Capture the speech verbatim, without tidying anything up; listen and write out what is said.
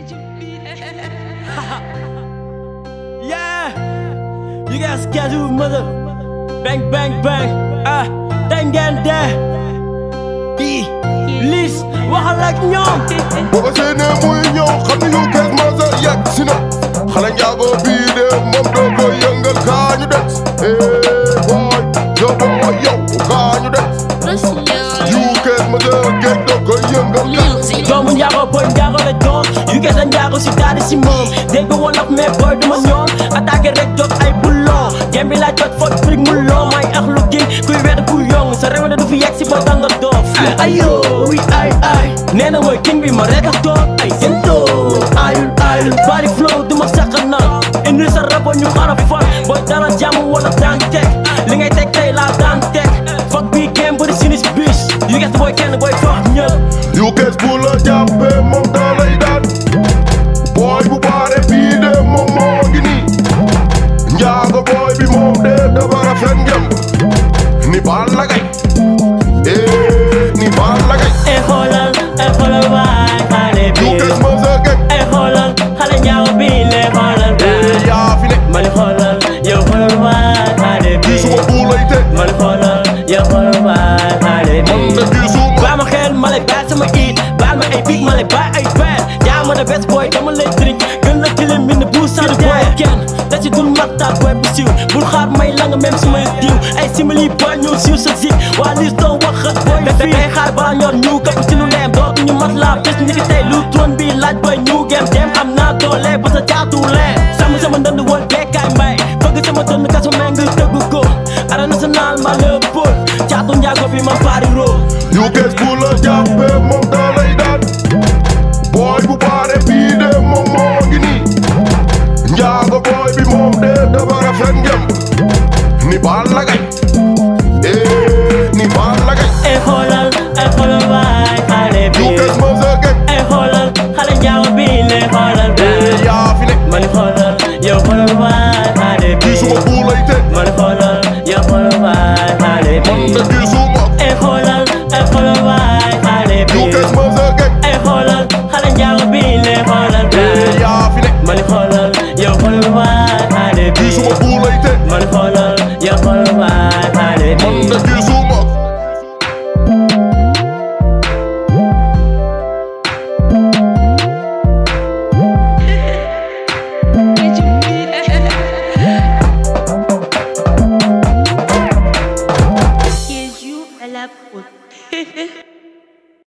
Yeah, you guys can do mother. Bang bang bang. Ah, thank ngeen dee. Bii Liss waxal ak ñoom. boo ko séenee muy ñëw xam ni yu kees ma sa yegg si na. xale njaago bii de moom doo ko yëngal kaa ñu des. eh boy yow boy yow kaa ñu des. yu kees ma sa géej doo ko yëngal kaa. doomu njaago boy njaago la doon. yu kees a njaago si daadi si moom. dégg wolof mais boy duma ñoom. attaqué rek jot ay boulon. gem bi laa jot foot frig mu loo may ax lu gin kuy wedd ku yong sa réew du fi yegg si ba tanga doof. ayo wi ay ay nee na mooy king bi ma rek a toog ay sento ayul ayul bari flow du ma saqa na indi sa rabo ñu xara fan booy dara jàmm wala daan teg li ngay teg tey laa daan teg fak bi game bari sinis bis yu ges booy kenn booy foox ñëpp yu kees bu la jàppee moom daa lay daan. booy bu baare bii de moom moo ngi nii. njaago booy bi moom de dafa rafet ngem. ni baal la gay. eh ni baal la gay. e xoolal e xoolal waay xale bi yu kees ma sa géej. e xoolal xale njaago bi le xoolal eh yaa fi ne. man xoolal yow xoolal waay xale bi gisuma bu lay teg. man xoolal yow xoolal waay xale bi man de gisuma. baa ma xel ma lay baal sama it baal ma ay big ma lay baal ay beel yaa ma ne best boy dama lay drink gën la tilim mi ne bu sant boy kenn da ci dul marta boy bu siiw bul xaar may la nga même su may diw ay simili boy ñëw siiw sa zik waa Liss doo wax boy fii ay xaar bala ñor ñu kapp ci lu leem dootu ñu mat la bés ñi ki tey lu turon bi laaj boy ñu gem dem am naa doole ba sa jaatu leen sama sama ndënd woon bekkaay mbay bëgg sama dënd kaso meng tëgg ko ara national ma le pôle caatu njaago bi ma pari ro yu kees bu la jàppee moom daa